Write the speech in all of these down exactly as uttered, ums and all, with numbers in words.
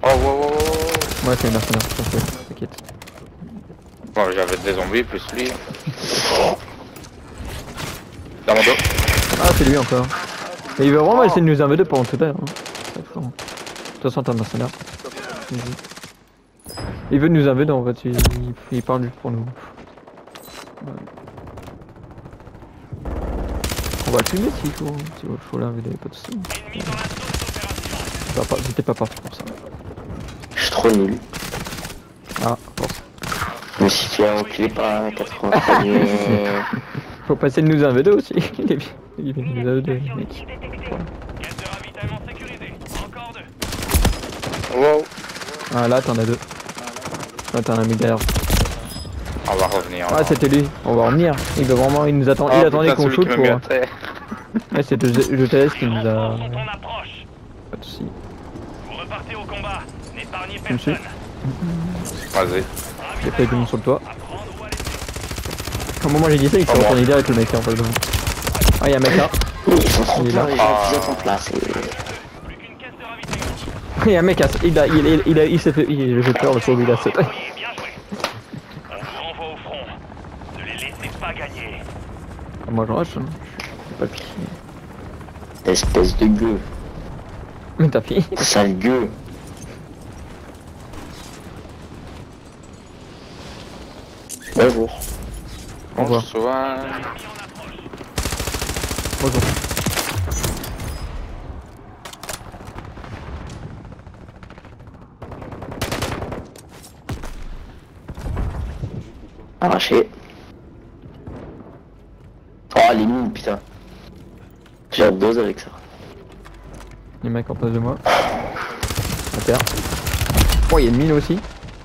Oh, wow, wow, wow. Ouais, c'est un mercenaire, t'inquiète. Bon, j'avais des zombies plus lui. Dans mon dos. Ah, c'est lui encore. Et il veut vraiment oh. essayer de nous invader pendant tout à l'heure. Hein. De toute façon, t'es un mercenaire. Il veut nous invader en fait, il, il, il parle juste pour nous. Ouais. On va le tuer s'il faut, s'il faut l'invader, pas de soucis. J'étais pas parti pour ça. Je suis trop nul. Ah, force. Je me suis fait enculer par quatre-vingts. Faut pas essayer de nous invader aussi. Il est il vient de nous invader, mec. Wow. Ah là, t'en as deux. Là, t'en as un mec derrière. On va revenir. Ah, c'était lui. On va revenir. Il veut vraiment, il nous attend. Oh, il attendait qu'on shoot pour. Ouais, c'était le T S qui nous a. Pas de soucis. Vous repartez au combat. N'épargnez personne. Vas-y. J'ai fait tout sur le toit. Au moment où j'ai dit ça, il s'est retourné direct le mec en fait. Ah, y'a un mec là. Ils sont trop il est là. Ils en place. Il y a un mec, il a, il, il, il, il s'est fait, il, j'ai peur de sauver la sept. On vous renvoie au front. Ne les laissez pas gagner. Ah, moi je rush, hein. J'ai pas le pied. Espèce de gueux. Mais t'as fini. Sale gueux. Bonjour. Au revoir. Bonsoir. Bonjour. Arraché. Oh les mines putain. J'ai un dose avec ça. Il y a un mec en face de moi. À terre. Oh, il y a une mine aussi.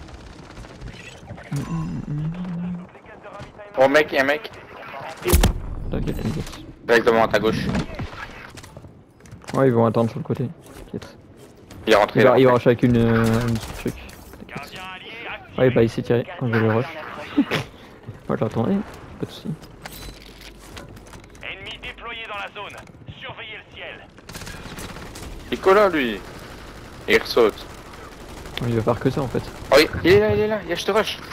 Oh mec, y'a un mec. T'inquiète, t'inquiète. Directement à ta gauche. Ouais, ils vont attendre sur le côté. T'inquiète. Il est rentré Il là. va, il va rusher avec une, euh, une truc. Ouais, bah il s'est tiré quand je vais le rush. Moi je l'attendais, pas de soucis. Ennemi déployé dans la zone. Surveillez le ciel. Nicolas lui. Il ressaute. Il va faire que ça en fait. Oh il est là, il est là, il je te rush.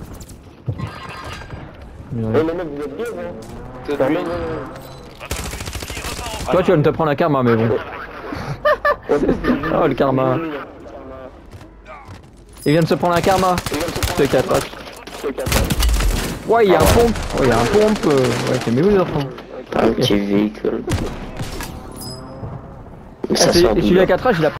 Il Eh les mecs vous êtes bien hein. C'est lui. Toi tu vas me te prendre la karma mais bon. Oh le karma. Il vient de se prendre un karma. Ce quatre. Ouais, il y a un pompe. Ouais, il y a un pompe. Euh... Ouais, calmez-vous les enfants. Un petit véhicule. Ah, celui à quatre H il a